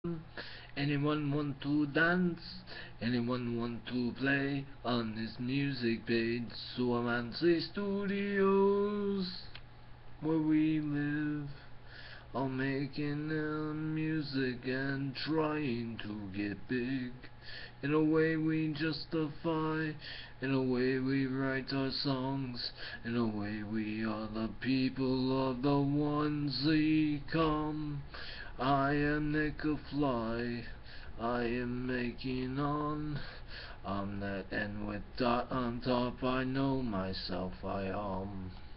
Anyone want to dance? Anyone want to play on this music page? SUIMANCY Studios, where we live, all making music and trying to get big. In a way we justify, in a way we write our songs, in a way we are the people of the onesie come. I am Nick a Fly, I am making on that N with dot on top. I know myself, I